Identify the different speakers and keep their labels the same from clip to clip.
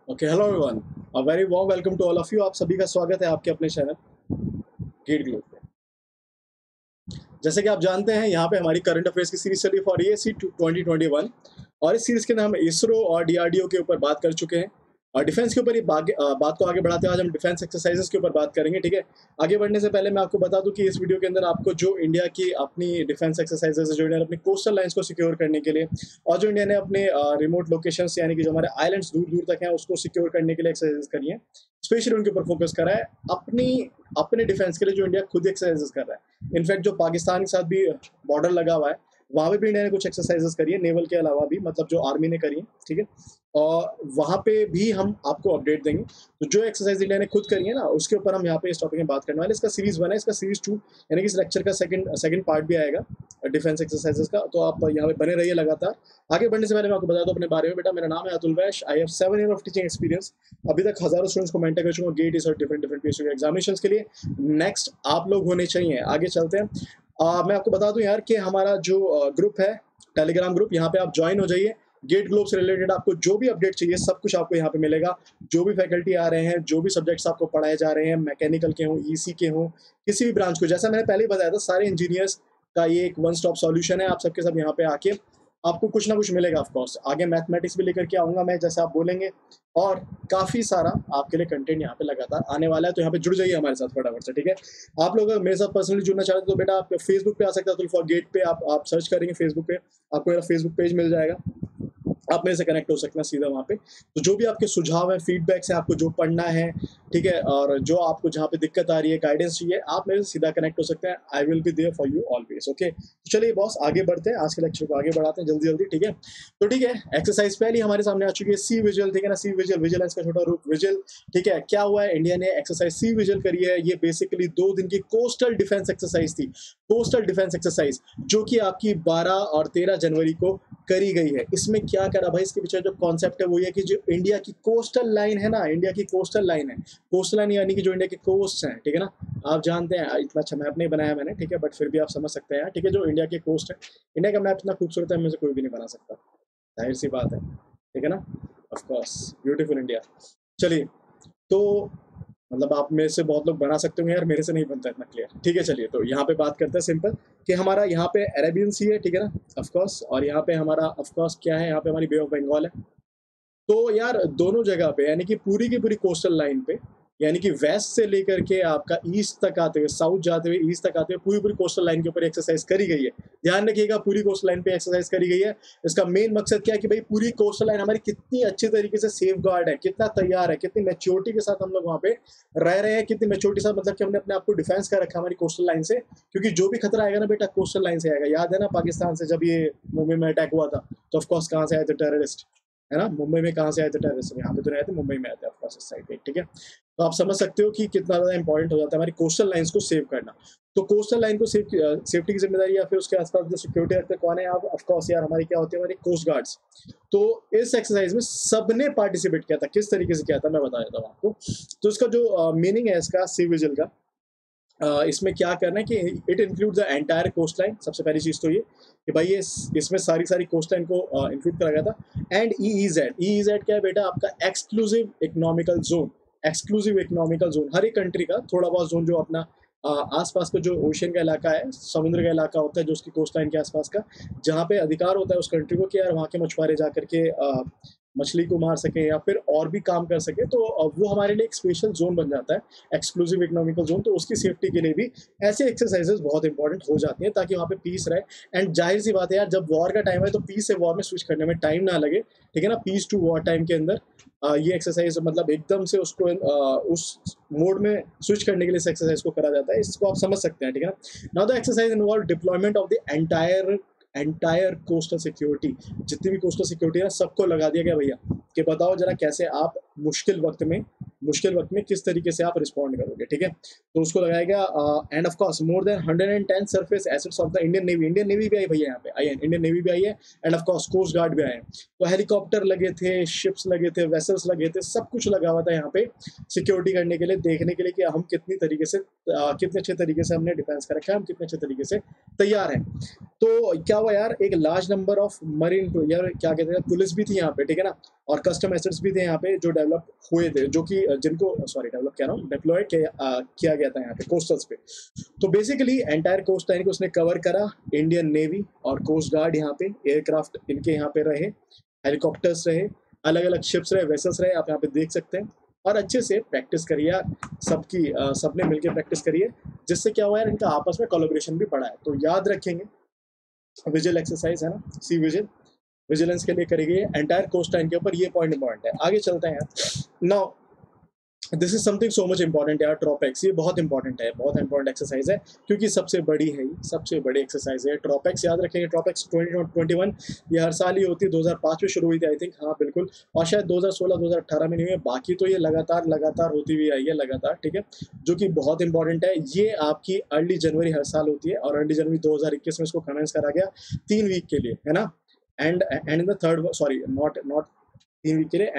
Speaker 1: Okay, hello everyone, a very warm welcome to all of you. आप सभी का स्वागत है आपके अपने चैनल गेट ग्लोब पे। जैसे कि आप जानते हैं, यहाँ पे हमारी करंट अफेयर्स की सीरीज चली फॉर ईएससी 2021 और इस सीरीज के अंदर हम इसरो और डीआरडीओ के ऊपर बात कर चुके हैं और डिफेंस के ऊपर बात को आगे बढ़ाते हुए आज हम डिफेंस एक्सरसाइजेस के ऊपर बात करेंगे। ठीक है, आगे बढ़ने से पहले मैं आपको बता दूं कि इस वीडियो के अंदर आपको जो इंडिया की अपनी डिफेंस एक्सरसाइजेस है, जो इंडिया ने अपनी कोस्टल लाइंस को सिक्योर करने के लिए और जो इंडिया ने अपने रिमोट लोकेशंस यानी कि जो हमारे आइलैंड्स दूर दूर तक हैं उसको सिक्योर करने के लिए एक्सरसाइजेस करी है, स्पेशली उनके ऊपर फोकस करा है अपनी अपने डिफेंस के लिए जो इंडिया खुद एक्सरसाइजेस कर रहा है। इनफैक्ट जो पाकिस्तान के साथ भी बॉर्डर लगा हुआ है वहां पे भी इंडिया ने कुछ एक्सरसाइजेस करी है, नेवल के अलावा भी, मतलब जो आर्मी ने करी है। ठीक है, और वहां पे भी हम आपको अपडेट देंगे। तो जो एक्सरसाइज इंडिया ने खुद करी है ना, उसके ऊपर हम यहाँ पे इस टॉपिक में बात करने वाले। इसका सीरीज 1 है, इसका सीरीज 2 यानी कि इस लेक्चर का सेकंड पार्ट भी आएगा डिफेंस एक्सरसाइजेस का। तो आप यहाँ पे बने रहिए लगातार। आगे बढ़ने से पहले मैं आपको बता दूं अपने बारे में। बेटा, मेरा नाम है Atul Vaish. I have 7 year of teaching experience. अभी तक हजारों स्टूडेंट्स को मेंटर कर चुका हूँ गेट और डिफरेंट डिफरेंट पीएसयू एग्जामिनेशंस के लिए। नेक्स्ट आप लोग होने चाहिए। आगे चलते हैं। मैं आपको बता दूं यार कि हमारा जो ग्रुप है, टेलीग्राम ग्रुप, यहाँ पे आप ज्वाइन हो जाइए। गेट ग्लोब से रिलेटेड आपको जो भी अपडेट चाहिए सब कुछ आपको यहाँ पे मिलेगा। जो भी फैकल्टी आ रहे हैं, जो भी सब्जेक्ट्स आपको पढ़ाए जा रहे हैं, मैकेनिकल के हों, ईसी के हों, किसी भी ब्रांच को, जैसा मैंने पहले ही बताया था, सारे इंजीनियर्स का ये एक वन स्टॉप सॉल्यूशन है। आप सबके सब यहाँ पे आके आपको कुछ ना कुछ मिलेगा। ऑफकोर्स आगे मैथमेटिक्स भी लेकर के आऊंगा मैं, जैसे आप बोलेंगे, और काफी सारा आपके लिए कंटेंट यहाँ पे लगातार आने वाला है। तो यहाँ पे जुड़ जाइए हमारे साथ फटाफट से। ठीक है, आप लोग अगर मेरे साथ पर्सनली जुड़ना चाहते हो तो बेटा आप फेसबुक पे आ सकते हैं, अतुल फॉर गेट पे आप सर्च करेंगे फेसबुक पे, आपको मेरा फेसबुक पेज मिल जाएगा। आप मेरे से कनेक्ट हो सकते हैं सीधा वहाँ पे। तो जो भी आपके सुझाव है, फीडबैक्स है, आपको जो पढ़ना है, ठीक है, और जो आपको जहाँ पे दिक्कत आ रही है, गाइडेंस चाहिए, आप मेरे से सीधा कनेक्ट हो सकते हैं। I will be there for you always. Okay, चलिए बॉस, आगे बढ़ते हैं, आज के लेक्चर को आगे बढ़ाते हैं जल्दी जल्दी। ठीक है, तो ठीक है, एक्सरसाइज पहली हमारे सामने आ चुकी है, सी विजुअल। ठीक है ना, सी विजुअल, विजिलेंस का छोटा रूप विजुअल। ठीक है, क्या हुआ है, इंडिया ने एक्सरसाइज सी विजुअल करी है। ये बेसिकली 2 दिन की कोस्टल डिफेंस एक्सरसाइज थी, कोस्टल डिफेंस एक्सरसाइज, जो कि आपकी 12 और 13 जनवरी को करी गई है। इसमें क्या करा भाई, इसके पीछे जो कॉन्सेप्ट है वो ये कि जो इंडिया की कोस्टल लाइन है ना, इंडिया की कोस्टल लाइन है, कोस्टल लाइन यानी कि जो इंडिया के कोस्ट हैं, ठीक है ना, आप जानते हैं, इतना अच्छा मैप नहीं बनाया मैंने, ठीक है, बट फिर भी आप समझ सकते हैं। ठीक है, जो इंडिया के कोस्ट है, इंडिया का मैप इतना खूबसूरत है, मुझे कोई भी नहीं बना सकता, जाहिर सी बात है। ठीक है ना, ऑफ कोर्स ब्यूटीफुल इंडिया। चलिए, तो मतलब आप में से बहुत लोग बना सकते होंगे यार, मेरे से नहीं बनता इतना क्लियर। ठीक है, चलिए तो यहाँ पे बात करते हैं सिंपल कि हमारा यहाँ पे अरेबियन सी है, ठीक है ना, ऑफ कोर्स, और यहाँ पे हमारा ऑफ कोर्स क्या है, यहाँ पे हमारी बे ऑफ बंगाल है। तो यार दोनों जगह पे, यानी कि पूरी की पूरी कोस्टल लाइन पे, यानी कि वेस्ट से लेकर के आपका ईस्ट तक आते हुए, साउथ जाते हुए, ईस्ट तक आते हुए, पूरी पूरी कोस्टल लाइन के ऊपर एक्सरसाइज करी गई है। ध्यान रखिएगा, पूरी कोस्टल लाइन पे एक्सरसाइज करी गई है। इसका मेन मकसद क्या है कि भाई पूरी कोस्टल लाइन हमारी कितनी अच्छी तरीके से सेफ गार्ड है, कितना तैयार है, कितनी मेच्योरिटी के साथ हम लोग वहाँ पे रह रहे हैं, कितनी मेच्योरिटी के साथ, मतलब कि हमने अपने आप को डिफेंस कर रखा है हमारी कोस्टल लाइन से। क्योंकि जो भी खतरा आएगा ना बेटा, कोस्टल लाइन से आएगा। याद है ना, पाकिस्तान से जब ये मुंबई में अटैक हुआ था, तो ऑफकोर्स कहाँ से आए थे टेररिस्ट, है ना, मुंबई में कहाँ से आए थे टेररिस्ट, यहाँ पे तो नहीं आए थे, मुंबई में आए थे ऑफकोर्स, इस साइड पे। ठीक है, तो आप समझ सकते हो कि कितना ज़्यादा इंपॉर्टेंट हो जाता है हमारी कोस्टल लाइंस को सेव करना। तो कोस्टल लाइन को सेफ्टी की जिम्मेदारी या फिर उसके आसपास जो सिक्योरिटी रखते हैं कौन है, आप ऑफकोर्स यार हमारी क्या होती है, हमारी कोस्ट गार्ड्स। तो इस एक्सरसाइज में सबने पार्टिसिपेट किया था। किस तरीके से किया था मैं बता देता हूँ आपको। तो इसका जो मीनिंग है इसका, सी विजिल का, इसमें क्या करना है कि it include the entire coast line. सबसे पहली चीज तो ये कि भाई ये इसमें सारी सारी कोस्ट लाइन को इंक्लूड करा गया था। एंड ईईजेड क्या है बेटा, आपका exclusive economical zone. Exclusive economical zone, हर एक कंट्री का थोड़ा बहुत जोन जो अपना आसपास का जो ओशन का इलाका है, समुद्र का इलाका होता है, जो उसकी कोस्ट लाइन के आसपास का, जहाँ पे अधिकार होता है उस कंट्री को कि यार वहाँ के मछुआरे जा करके मछली को मार सके या फिर और भी काम कर सके, तो वो हमारे लिए एक स्पेशल जोन बन जाता है, एक्सक्लूसिव इकोनॉमिकल जोन। तो उसकी सेफ्टी के लिए भी ऐसे एक्सरसाइजेस बहुत इंपॉर्टेंट हो जाती हैं, ताकि वहाँ पे पीस रहे। एंड जाहिर सी बात है यार, जब वॉर का टाइम है तो पीस से वॉर में स्विच करने में टाइम ना लगे। ठीक है ना, पीस टू वॉर टाइम के अंदर ये एक्सरसाइज मतलब एकदम से उसको उस मोड में स्विच करने के लिए इस एक्सरसाइज को करा जाता है। इसको आप समझ सकते हैं। ठीक है ना, now the exercise involve deployment of the entire coastal security. जितनी भी कोस्टल सिक्योरिटी है सबको लगा दिया गया भैया, कि बताओ जरा कैसे आप मुश्किल वक्त में किस तरीके से आप रिस्पॉन्ड करोगे। ठीक है, तो उसको लगाया गया। And of course more than 110 surface assets of the Indian navy भी आई भैया, यहाँ पे आई है, इंडियन नेवी भी आई है। And of course coast guard भी आए हैं। तो हेलीकॉप्टर लगे थे, शिप्स लगे थे, वेसल्स लगे थे, सब कुछ लगा हुआ था यहाँ पे सिक्योरिटी करने के लिए, देखने के लिए कि हम कितने अच्छे तरीके से हमने डिफेंस कर रखा है, हम कितने अच्छे तरीके से तैयार हैं। तो क्या हुआ यार, एक लार्ज नंबर ऑफ मरीन यार क्या कहते हैं पुलिस भी थी यहाँ पे, ठीक है ना, और कस्टम एसेट्स भी थे यहाँ पे जो डेवलप हुए थे, जो कि जिनको सॉरी डेवलप क्या रहा हूँ डिप्लॉय किया गया था यहाँ पे कोस्टल्स पे। तो बेसिकली एंटायर कोस्ट लाइन को उसने कवर करा। इंडियन नेवी और कोस्ट गार्ड यहाँ पे, एयरक्राफ्ट इनके यहाँ पे रहे, हेलीकॉप्टर्स रहे, अलग अलग शिप्स रहे, वेसल्स रहे, आप यहाँ पे देख सकते हैं। और अच्छे से प्रैक्टिस करिए यार, सबने मिलकर प्रैक्टिस करिए, जिससे क्या हुआ यार इनका आपस में कोलैबोरेशन भी बढ़ा है। तो याद रखेंगे विजिल एक्सरसाइज है ना, सी विजिल, विजिलेंस के लिए करी गई है एंटायर कोस्ट लाइन के ऊपर, ये पॉइंट इंपॉर्टेंट है। आगे चलते हैं यार। Now this is something so much important यार, ट्रॉपेक्स, ये बहुत इंपॉर्टेंट है, बहुत इंपॉर्टेंट एक्सरसाइज है, क्योंकि सबसे बड़ी है, ये सबसे बड़ी एक्सरसाइज है ट्रॉपेक्स। याद रखेंगे ट्रॉपेक्स 2021 ये हर साल ही होती है, 2005 में शुरू हुई थी आई थिंक, हाँ बिल्कुल, और शायद 2016-2018 में नहीं हुई, बाकी तो ये लगातार होती हुई आई है लगातार, ठीक है, जो कि बहुत इंपॉर्टेंट है। ये आपकी अर्ली जनवरी हर साल होती है, और अर्ली जनवरी 2021 में इसको कमेंस करा गया 3 वीक के लिए, है ना, and in the third, sorry not 3 week के लिए,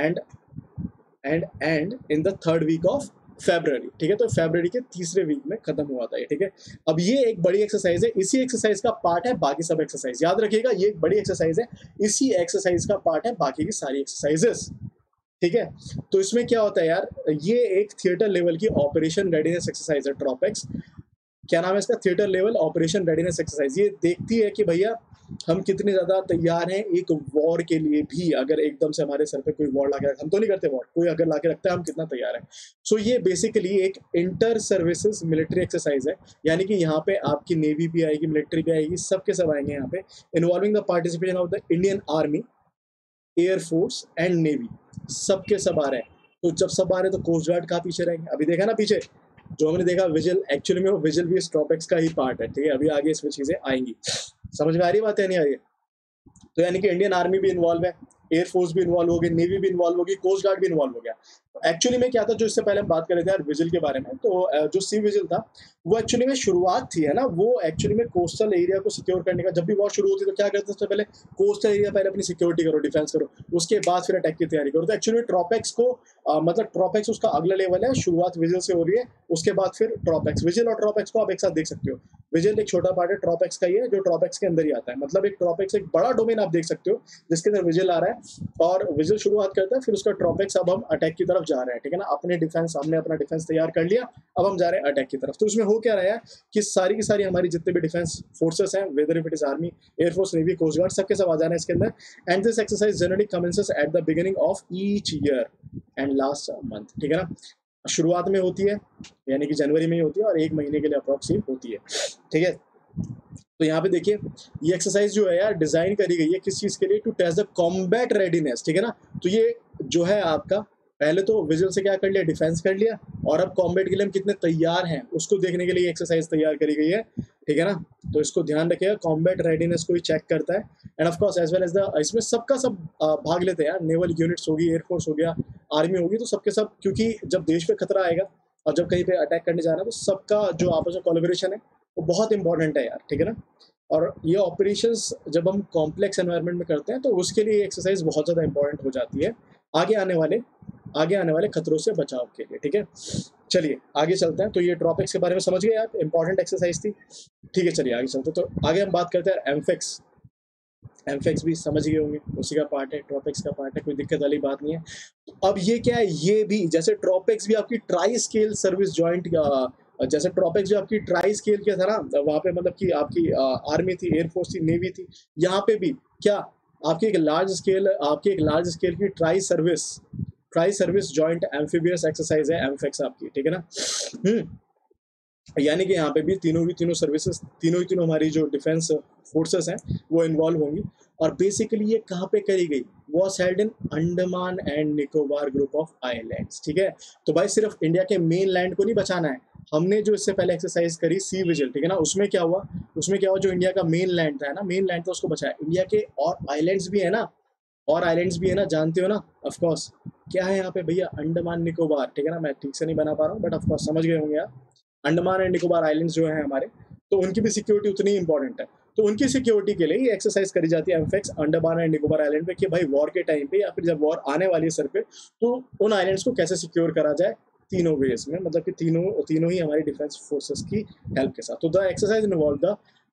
Speaker 1: and in the third week of February, ठीक है, तो फेब्रवरी के तीसरे वीक में खत्म हुआ था ये, ठीक है। अब ये एक बड़ी एक्सरसाइज है, इसी एक्सरसाइज का पार्ट है बाकी सब एक्सरसाइज, याद रखिएगा ये एक बड़ी एक्सरसाइज है, इसी एक्सरसाइज का पार्ट है बाकी की सारी एक्सरसाइजेस, ठीक है। तो इसमें क्या होता है यार, ये एक थिएटर लेवल की ऑपरेशन रेडीनेस एक्सरसाइज है ट्रॉपेक्स। क्या नाम है इसका, theatre level operation readiness exercise. ये देखती है कि भैया हम कितने ज्यादा तैयार हैं एक वॉर के लिए भी, अगर एकदम से हमारे सर पे कोई वॉर ला के, हम तो नहीं करते वॉर, कोई अगर ला के रखता है हम कितना तैयार हैं। सो ये बेसिकली एक इंटर सर्विसेज मिलिट्री एक्सरसाइज है, यानी कि यहाँ पे आपकी नेवी भी आएगी, मिलिट्री भी आएगी, सबके सब आएंगे यहाँ पे, involving the participation of the Indian army, air force and navy, सबके सब आ रहे हैं। तो जब सब आ रहे हैं तो कोस्ट गार्ड कहाँ पीछे रहेंगे, अभी देखा ना पीछे जो हमने देखा विजिल, एक्चुअली में वो विजिल भी ट्रॉपेक्स का ही पार्ट है, ठीक है, अभी आगे इसमें चीजें आएंगी, समझ में आ रही बात है नहीं आ रही है। तो यानी कि इंडियन आर्मी भी इन्वॉल्व है, एयरफोर्स भी इन्वॉल्व होगी, नेवी भी इन्वॉल्व होगी, कोस्ट गार्ड भी इन्वॉल्व हो गया। एक्चुअली में क्या था, जो इससे पहले हम बात कर रहे थे यार विजिल के बारे में, तो जो सी विजिल था वो एक्चुअली में शुरुआत थी, है ना, वो एक्चुअली में कोस्टल एरिया को सिक्योर करने का, जब भी वॉर शुरू होती है तो क्या करते हैं सबसे पहले, कोस्टल एरिया पहले अपनी सिक्योरिटी करो, डिफेंस करो, उसके बाद फिर अटैक की तैयारी करो। तो एक्चुअली ट्रॉपेक्स को मतलब ट्रॉपेक्स उसका अगला लेवल है, शुरुआत विजिल से हो रही है, उसके बाद फिर ट्रॉपेक्स, विजिल और ट्रॉपेक्स को आप एक साथ देख सकते हो। विजिल एक छोटा पार्ट है ट्रॉपेक्स का ही है, जो ट्रॉपेक्स के अंदर ही आता है, मतलब एक ट्रॉपेक्स एक बड़ा डोमेन आप देख सकते हो जिसके अंदर विजिल आ रहा है, और विजिल शुरुआत करता है, फिर उसका ट्रॉपेक्स, अब हम अटैक की तरफ जा रहे हैं, ठीक है ना, अपने डिफेंस, हमने अपना डिफेंस तैयार कर लिया, अब हम जा रहे हैं अटैक की तरफ। तो उसमें हो क्या रहा है कि सारी की सारी हमारी जितने भी डिफेंस फोर्सेस हैं, whether if it is army, air force, navy, coast guard, सबके सब आ जाना है इसके अंदर। And this exercise generally commences at the beginning of each year and last month, ठीक है ना, शुरुआत में होती है, यानी कि जनवरी में ही होती है, और 1 महीने के लिए अप्रोक्सीमेट होती है, ठीक है। तो यहाँ पे देखिए ये एक्सरसाइज जो है यार डिजाइन करी गई है किस चीज के लिए, to test the combat readiness, ठीक है ना। तो ये जो है आपका, पहले तो विजिल से क्या कर लिया, डिफेंस कर लिया, और अब कॉम्बैट के लिए हम कितने तैयार हैं उसको देखने के लिए एक्सरसाइज तैयार करी गई है, ठीक है ना। तो इसको ध्यान रखिएगा, कॉम्बैट रेडीनेस को ही चेक करता है, and of course as well as the, इसमें सबका सब भाग लेते हैं यार, नेवल यूनिट्स होगी, एयरफोर्स हो गया, आर्मी होगी, तो सबके सब, क्योंकि जब देश पे खतरा आएगा और जब कहीं पे अटैक करने जाना है तो सबका जो आपस में कोलैबोरेशन है वो बहुत इंपॉर्टेंट है यार, ठीक है ना। और ये ऑपरेशंस जब हम कॉम्प्लेक्स एनवायरनमेंट में करते हैं तो उसके लिए एक्सरसाइज बहुत ज़्यादा इंपॉर्टेंट हो जाती है आगे आने वाले खतरों से बचाव के लिए, ठीक है। चलिए आगे चलते हैं। तो ये ट्रॉपिक्स के बारे में समझ गए आप, इंपॉर्टेंट एक्सरसाइज थी, ठीक है। चलिए आगे चलते हैं, तो आगे हम बात करते हैं एमफेक्स। एमफेक्स भी समझ गए होंगे, उसी का पार्ट है, ट्रॉपिक्स का पार्ट है, कोई दिक्कत वाली बात नहीं है। तो अब ये क्या है, ये भी जैसे ट्रॉपिक्स भी आपकी ट्राई स्केल सर्विस जॉइंट, जैसे ट्रॉपिक्स जो आपकी ट्राई स्केल के था ना, वहाँ पे मतलब कि आपकी आर्मी थी, एयरफोर्स थी, नेवी थी, यहाँ पे भी क्या आपकी एक लार्ज स्केल की tri service joint amphibious exercise है एमफेक्स आपकी, ठीक है ना। यानी कि यहाँ पे भी तीनों सर्विसेज, तीनों हमारी जो डिफेंस फोर्सेस हैं वो इन्वॉल्व होंगी। और बेसिकली ये कहाँ पे करी गई, was held in Andaman and Nicobar group of islands, ठीक है। तो भाई सिर्फ इंडिया के मेन लैंड को नहीं बचाना है, हमने जो इससे पहले एक्सरसाइज करी सी विजिल, ठीक है ना, उसमें क्या हुआ, जो इंडिया का मेन लैंड था ना, मेन लैंड था उसको बचाया। इंडिया के और आइलैंड्स भी है ना, जानते हो ना, ऑफ कोर्स क्या है यहाँ पे भैया, अंडमान निकोबार, ठीक है ना, मैं ठीक से नहीं बना पा रहा हूँ बट ऑफ कोर्स समझ गए होंगे आप। अंडमान एंड निकोबार आइलैंड्स जो है हमारे, तो उनकी भी सिक्योरिटी उतनी इंपॉर्टेंट है, तो उनकी सिक्योरिटी के लिए ये एक्सरसाइज करी जाती है AMPHEX Andaman and Nicobar island पे, कि भाई वॉर के टाइम पे या फिर जब वॉर आने वाली है सर पे, तो उन आइलैंड्स को कैसे सिक्योर करा जाए, तीनों वेज में, मतलब कि तीनों ही हमारी डिफेंस फोर्सेस की हेल्प के साथ। तो the exercise involve the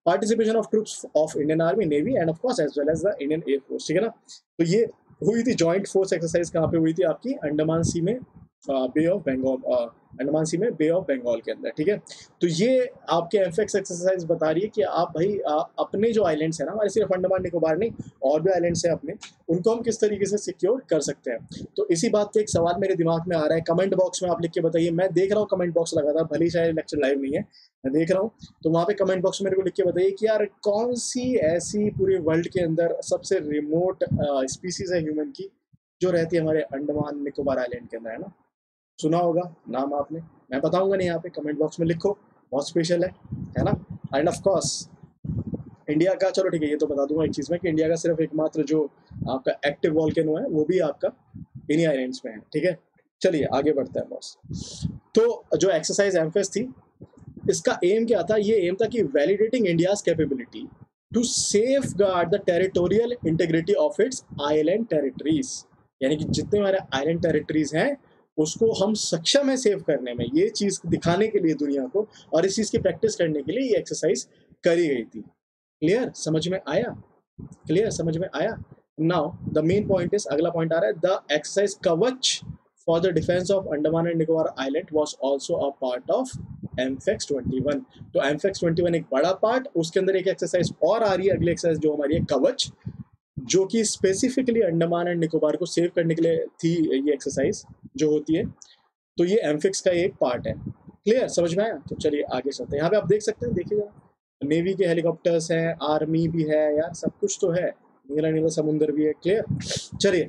Speaker 1: participation of troops of Indian army, navy and of course as well as the Indian air force, ठीक है ना। तो ये हुई थी जॉइंट फोर्स एक्सरसाइज, कहाँ पे हुई थी आपकी, अंडमान सी में, bay of Bengal, Andaman sea में बे ऑफ बंगाल के अंदर, ठीक है। तो ये आपके एमफेक्स एक्सरसाइज बता रही है कि आप भाई अपने जो आइलैंड्स हैं ना हमारे, सिर्फ अंडमान निकोबार नहीं और भी आइलैंड्स हैं अपने, उनको हम किस तरीके से सिक्योर कर सकते हैं। तो इसी बात पे एक सवाल मेरे दिमाग में आ रहा है, कमेंट बॉक्स में आप लिख के बताइए। मैं देख रहा हूँ कमेंट बॉक्स लगातार, भले ही शायद लेक्चर लाइव नहीं है, मैं देख रहा हूँ, तो वहाँ पे कमेंट बॉक्स में मेरे को लिख के बताइए कि यार कौन सी ऐसी पूरे वर्ल्ड के अंदर सबसे रिमोट स्पीसीज है ह्यूमन की जो रहती है हमारे अंडमान निकोबार आइलैंड के अंदर, है ना। सुना होगा नाम आपने, मैं बताऊंगा नहीं, यहाँ पे कमेंट बॉक्स में लिखो, बहुत स्पेशल है ना। एंड ऑफ कोर्स इंडिया का, चलो ठीक है, ये तो बता दूंगा एक चीज़ में कि इंडिया का सिर्फ एकमात्र जो आपका एक्टिव वॉल्केनो है वो भी आपका इन्हीं आइलैंड्स में है, ठीक है। चलिए आगे बढ़ते हैं बॉस। तो जो एक्सरसाइज एम्फेस थी, इसका एम क्या था, ये एम था कि validating India's capability to safeguard the territorial integrity of its island territories, यानी कि जितने हमारे आइलैंड टेरिटरीज हैं उसको हम सक्षम है सेव करने में, ये चीज़ दिखाने के लिए दुनिया को, और इस चीज़ की प्रैक्टिस करने के लिए ये एक्सरसाइज करी गई थी। क्लियर, समझ में आया, क्लियर, समझ में आया। Now the main point is, अगला पॉइंट आ रहा है, the exercise Kavach for the defence of Andaman and Nicobar island was also a part of AMPHEX 21। तो एमफेक्स 21 एक बड़ा पार्ट, उसके अंदर एक एक्सरसाइज और आ रही है, अगली एक्सरसाइज जो हमारी है कवच, जो कि स्पेसिफिकली अंडमान एंड निकोबार को सेव करने के लिए थी ये एक्सरसाइज जो होती है। तो ये एमफिक्स का एक पार्ट है। क्लियर, समझ में आया। तो चलिए आगे चलते हैं। यहाँ पे आप देख सकते हैं, देखिएगा, नेवी के हेलीकॉप्टर्स हैं, आर्मी भी है यार, सब कुछ तो है, नीला नीला समुंदर भी है। क्लियर, चलिए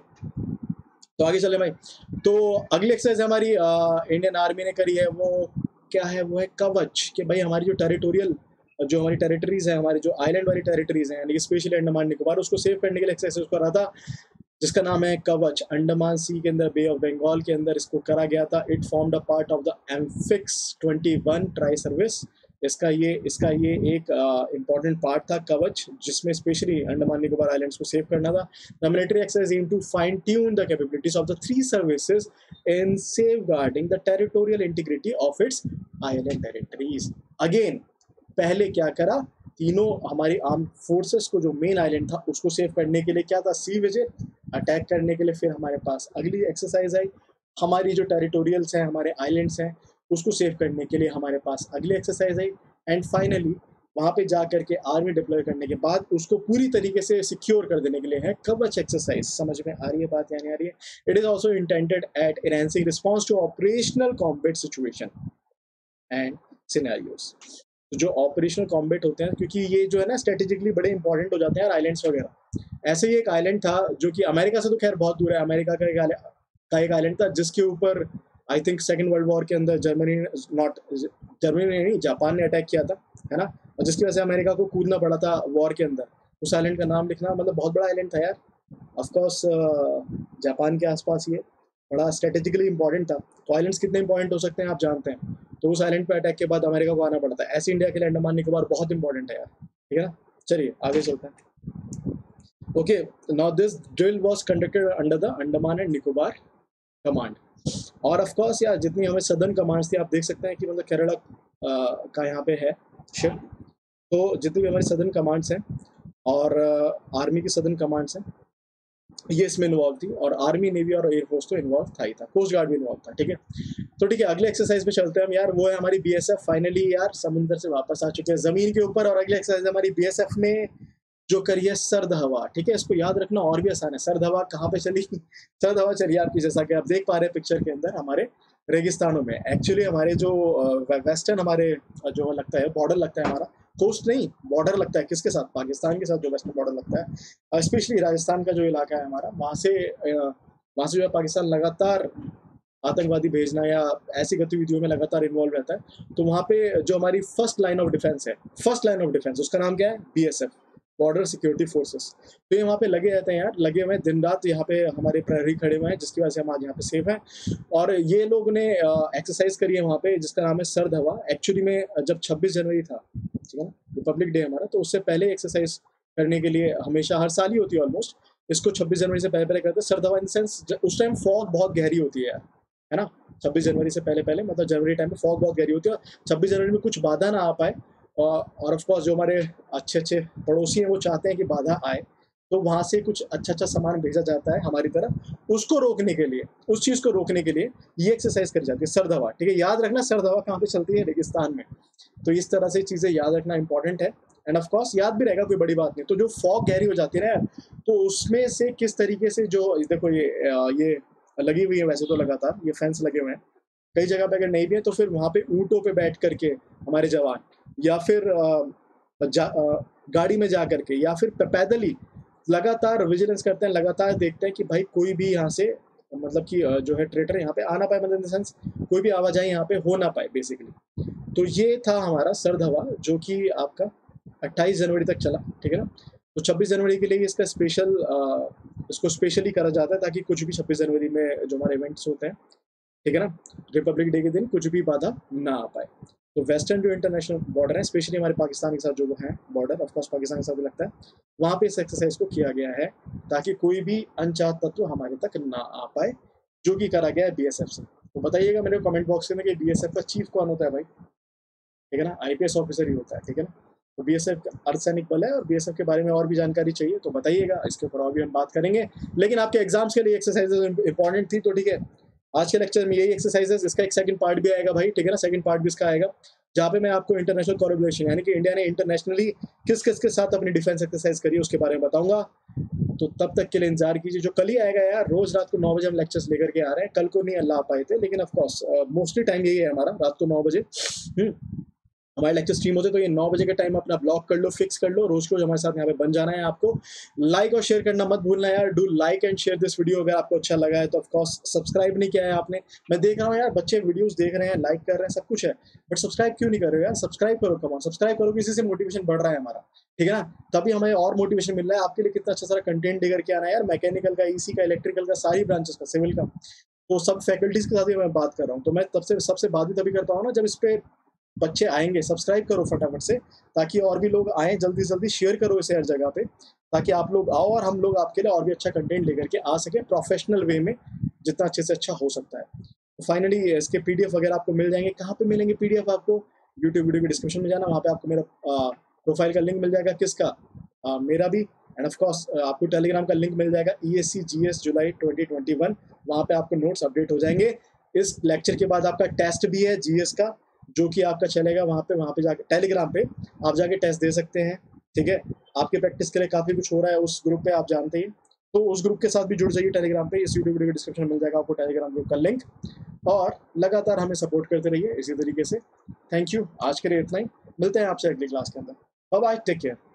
Speaker 1: तो आगे चले भाई। तो अगली एक्सरसाइज हमारी इंडियन आर्मी ने करी है, वो क्या है, वो है कवच, कि भाई हमारी जो टेरिटोरियल, जो हमारी टेरिटरीज है, हमारी जो आइलैंड वाली टेरिटरीज हैं, यानी कि स्पेशली अंडमान निकोबार, उसको सेव करने के लिए एक्सरसाइज कर रहा था, जिसका नाम है कवच। अंडमान सी के अंदर, बे ऑफ बंगाल के अंदर इसको करा गया था। It formed a part of the AMPHEX 21 tri service. इसका ये एक इम्पॉर्टेंट पार्ट था कवच, जिसमें स्पेशली अंडमान निकोबार आइलैंड्स को सेव करना था। The military exercise aim to fine tune the capabilities of the 3 services in safeguarding the territorial integrity of its island territories. Again पहले क्या करा, तीनों हमारी आर्म फोर्सेस को, जो मेन आइलैंड था उसको सेव करने के लिए क्या था, सी विजिट, अटैक करने के लिए फिर हमारे पास अगली एक्सरसाइज आई, हमारी जो टेरिटोरियल्स हैं, हमारे आइलैंड्स हैं, उसको सेव करने के लिए हमारे पास अगली एक्सरसाइज आई, एंड फाइनली वहाँ पे जा करके आर्मी डिप्लॉय करने के बाद उसको पूरी तरीके से सिक्योर कर देने के लिए है कवच एक्सरसाइज। समझ में आ रही है बात या नहीं आ रही है? It is also intended at enhancing response to operational combat situation and scenarios. जो ऑपरेशनल कॉम्बैट होते हैं, क्योंकि ये जो है ना स्ट्रेटेजिकली बड़े इंपॉर्टेंट हो जाते हैं आइलैंड्स वगैरह। ऐसे ही एक आइलैंड था जो कि अमेरिका से तो खैर बहुत दूर है, अमेरिका का एक आइलैंड था जिसके ऊपर I think second world war के अंदर जर्मनी नहीं, जापान ने अटैक किया था, है ना, और जिसकी वजह से अमेरिका को कूदना पड़ा था वॉर के अंदर। उस आइलैंड का नाम लिखना, मतलब बहुत बड़ा आइलैंड था यार, ऑफकोर्स जापान के आसपास ये बड़ा स्ट्रेटेजिकली इंपॉर्टेंट था। तो आइलैंड्स कितने इंपॉर्टेंट हो सकते हैं आप जानते हैं। तो उस आइलैंड पे अटैक के बाद अमेरिका को आना पड़ता है। ऐसे इंडिया के लिए अंडमान निकोबार बहुत इंपॉर्टेंट है यार, ठीक है ना। चलिए आगे चलते हैं। Okay, now this drill was conducted under the Andaman and Nicobar command. और ऑफ कोर्स यार जितनी हमें सदर्न कमांड्स थी, आप देख सकते हैं कि मतलब केरला का यहाँ पे है शिप, तो जितनी भी हमारी सदर्न कमांड्स हैं और आर्मी की सदर्न कमांड्स हैं, ये इसमें इन्वॉल्व थी, और आर्मी, नेवी और एयरफोर्स तो इन्वॉल्व था ही था, कोस्ट गार्ड भी इन्वॉल्व था, ठीक है। तो ठीक है, अगले एक्सरसाइज पे चलते हैं हम यार, वो है हमारी बीएसएफ। फाइनली यार समुद्र से वापस आ चुके हैं जमीन के ऊपर, और अगली एक्सरसाइज हमारी बीएसएफ ने जो करी है सर्द हवा, ठीक है। इसको याद रखना और भी आसान है। सर्द हवा कहाँ पे चली? सर्द हवा चली आपकी, जैसा कि आप देख पा रहे हैं पिक्चर के अंदर, हमारे रेगिस्तानों में। एक्चुअली हमारे जो वेस्टर्न हमारे जो लगता है बॉर्डर लगता है हमारा, कोस्ट नहीं बॉर्डर लगता है, किसके साथ? पाकिस्तान के साथ जो वेस्टर्न बॉर्डर लगता है, स्पेशली राजस्थान का जो इलाका है हमारा, वहाँ से जो है पाकिस्तान लगातार आतंकवादी भेजना या ऐसी गतिविधियों में लगातार इन्वॉल्व रहता है। तो वहाँ पे जो हमारी फर्स्ट लाइन ऑफ डिफेंस उसका नाम क्या है? BSF, border security forces. तो ये वहाँ पे लगे रहते हैं यार, लगे हुए हैं दिन रात, यहाँ पे हमारे प्रहरी खड़े हुए हैं, जिसकी वजह से हम आज यहाँ पे सेफ हैं। और ये लोग ने एक्सरसाइज करी है वहाँ पे, जिसका नाम है सर्द हवा। एक्चुअली में जब 26 जनवरी था, ठीक है ना, रिपब्लिक डे हमारा, तो उससे पहले एक्सरसाइज करने के लिए हमेशा हर साल ही होती है ऑलमोस्ट, इसको 26 जनवरी से पहले करते हैं। सर्द हवा इन सेंस उस टाइम फॉग बहुत गहरी होती है यार, है ना, 26 जनवरी से पहले मतलब जनवरी टाइम में फॉग बहुत गहरी होती है, और 26 जनवरी में कुछ बाधा ना आ पाए और ऑफ कोर्स जो हमारे अच्छे अच्छे पड़ोसी हैं वो चाहते हैं कि बाधा आए, तो वहाँ से कुछ अच्छा सामान भेजा जाता है हमारी तरफ, उसको रोकने के लिए, उस चीज़ को रोकने के लिए ये एक्सरसाइज करी जाती है सर्द हवा। ठीक है, याद रखना सर्द हवा कहाँ पे चलती है, रेगिस्तान में। तो इस तरह से चीज़ें याद रखना इंपॉर्टेंट है, एंड ऑफ कोर्स याद भी रहेगा, कोई बड़ी बात नहीं। तो जो फॉग गहरी हो जाती है ना यार, तो उसमें से किस तरीके से जो देखो ये लगी हुई है वैसे तो लगातार ये फेंस लगे हुए हैं, कई जगह पे अगर नहीं भी है तो फिर वहाँ पे ऊँटों पे बैठ करके हमारे जवान, या फिर गाड़ी में जा करके, या फिर पैदल ही लगातार विजिलेंस करते हैं, लगातार देखते हैं कि भाई कोई भी यहाँ से मतलब कि जो है ट्रेटर यहाँ पे आ ना पाए, मतलब इन द सेंस कोई भी आवाजाही यहाँ पे हो ना पाए बेसिकली। तो ये था हमारा सर्द हवा जो कि आपका 28 जनवरी तक चला। ठीक है ना, तो 26 जनवरी के लिए इसका इसको स्पेशली करा जाता है ताकि कुछ भी 26 जनवरी में जो हमारे इवेंट्स होते हैं, ठीक है ना, रिपब्लिक डे के दिन कुछ भी बाधा ना आ पाए। तो वेस्टर्न जो इंटरनेशनल बॉर्डर है, स्पेशली हमारे पाकिस्तान के साथ जो वो है बॉर्डर, ऑफकोर्स पाकिस्तान के साथ भी लगता है, वहाँ पे इस एक्सरसाइज को किया गया है ताकि कोई भी अनचाहत तत्व हमारे तक ना आ पाए, जो कि करा गया है बीएसएफ से। तो बताइएगा मेरे कमेंट बॉक्स में कि बीएसएफ का चीफ कौन होता है भाई, ठीक है ना, आईपीएस ऑफिसर ही होता है। ठीक है ना, तो बीएसएफ अर्धसैनिक बल है, और बीएसएफ के बारे में और भी जानकारी चाहिए तो बताइएगा, इसके ऊपर और भी हम बात करेंगे। लेकिन आपके एग्जाम्स के लिए एक्सरसाइजेज इंपॉर्टेंट थी, तो ठीक है, आज के लेक्चर में यही एक्सरसाइजेस, इसका एक सेकंड पार्ट भी आएगा भाई। ठीक है ना, सेकंड पार्ट भी इसका आएगा, जहाँ पे मैं आपको इंटरनेशनल कोलैबोरेशन यानी कि इंडिया ने इंटरनेशनली किस किस के साथ अपनी डिफेंस एक्सरसाइज करी है उसके बारे में बताऊंगा। तो तब तक के लिए इंतजार कीजिए, जो कल ही आएगा यार, रोज रात को 9 बजे हम लेक्चर्स लेकर के आ रहे हैं। कल को नहीं अल्लाह पाए थे, लेकिन ऑफकोर्स मोस्टली टाइम यही है हमारा, रात को 9 बजे हमारे लेक्चर स्ट्रीम होते, तो ये 9 बजे के टाइम अपना ब्लॉक कर लो, फिक्स कर लो, रोज को हमारे साथ यहाँ पे बन जाना है। आपको लाइक और शेयर करना मत भूलना यार, do like and share this video अगर आपको अच्छा लगा है तो। ऑफकोर्स सब्सक्राइब नहीं किया है आपने, मैं देख रहा हूँ यार बच्चे वीडियोस देख रहे हैं, लाइक कर रहे हैं, सब कुछ है, बट सब्सक्राइब क्यों नहीं कर रहे हो यार? सब्सक्राइब करो, कम ऑन सब्सक्राइब करो, इसी से मोटिवेशन बढ़ रहा है हमारा। ठीक है ना, तभी हमें और मोटिवेशन मिल रहा है। आपके लिए कितना अच्छा सारा कंटेंट लेकर के आना है यार, मैकेनिकल का, ईसी का, इलेक्ट्रिकल का, सारी ब्रांचेस का, सिविल का, तो सब फैकल्टीज के साथ ही मैं बात कर रहा हूँ। तो मैं तब से सबसे बात भी तभी करता हूँ ना जब इस पे बच्चे आएंगे। सब्सक्राइब करो फटाफट से, ताकि और भी लोग आएँ, जल्दी जल्दी शेयर करो इसे हर जगह पे, ताकि आप लोग आओ और हम लोग आपके लिए और भी अच्छा कंटेंट लेकर के आ सके प्रोफेशनल वे में, जितना अच्छे से अच्छा हो सकता है। तो फाइनली इसके पीडीएफ वगैरह आपको मिल जाएंगे। कहाँ पे मिलेंगे पीडीएफ आपको? यूट्यूब वीडियो के डिस्क्रिप्शन में जाना, वहाँ पे आपको मेरा प्रोफाइल का लिंक मिल जाएगा, किसका, मेरा भी, एंड ऑफ कोर्स आपको टेलीग्राम का लिंक मिल जाएगा, ESC GS जुलाई 2021, वहाँ पे आपको नोट्स अपडेट हो जाएंगे। इस लेक्चर के बाद आपका टेस्ट भी है GS का, जो कि आपका चलेगा वहाँ पे जाके टेलीग्राम पे आप जाके टेस्ट दे सकते हैं। ठीक है, आपके प्रैक्टिस के लिए काफ़ी कुछ हो रहा है उस ग्रुप पे, आप जानते ही, तो उस ग्रुप के साथ भी जुड़ जाइए टेलीग्राम पे। इस वीडियो के डिस्क्रिप्शन में मिल जाएगा आपको टेलीग्राम ग्रुप का लिंक, और लगातार हमें सपोर्ट करते रहिए इसी तरीके से। थैंक यू, आज के लिए इतना ही, मिलते हैं आपसे अगली क्लास के अंदर। Bye bye, take care.